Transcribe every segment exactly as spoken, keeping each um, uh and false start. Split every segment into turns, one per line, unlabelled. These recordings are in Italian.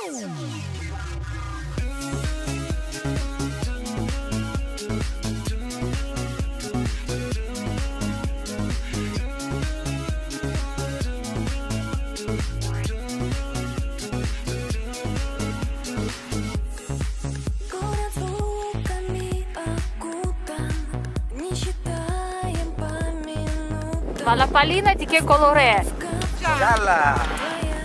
Ma la pallina di che colore è?
Gialla!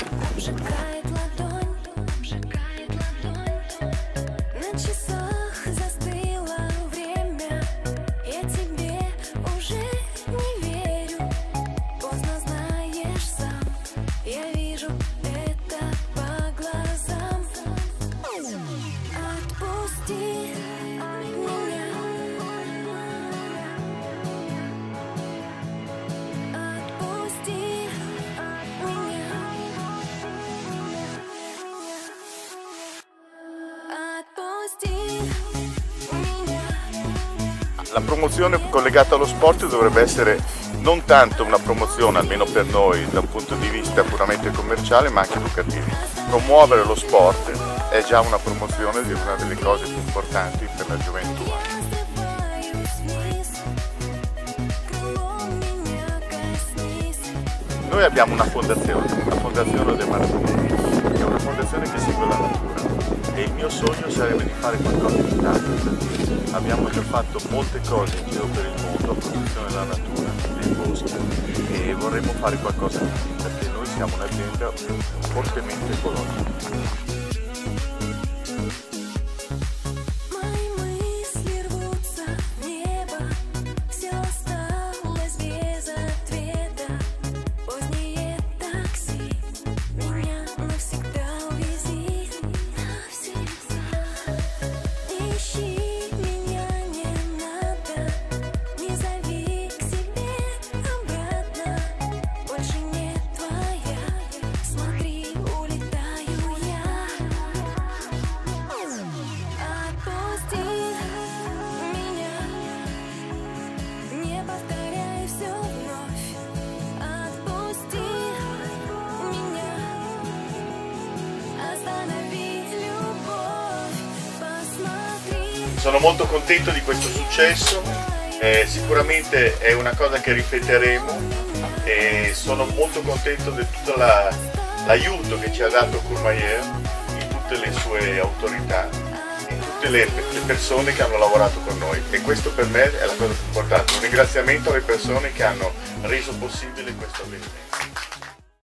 La promozione collegata allo sport dovrebbe essere non tanto una promozione, almeno per noi, da un punto di vista puramente commerciale, ma anche educativo. Promuovere lo sport è già una promozione di una delle cose più importanti per la gioventù. Noi abbiamo una fondazione, la Fondazione De Martini, è una fondazione che segue la natura e il mio sogno sarebbe di fare qualcosa in Italia. Abbiamo già fatto molte cose in giro per il mondo a protezione della natura, dei boschi, e vorremmo fare qualcosa di più perché noi siamo un'azienda fortemente ecologica. Sono molto contento di questo successo, eh, sicuramente è una cosa che ripeteremo e sono molto contento di tutto l'aiuto la, che ci ha dato Courmayeur, di tutte le sue autorità e tutte le, le persone che hanno lavorato con noi, e questo per me è la cosa più importante. Un ringraziamento alle persone che hanno reso possibile questo avvenimento.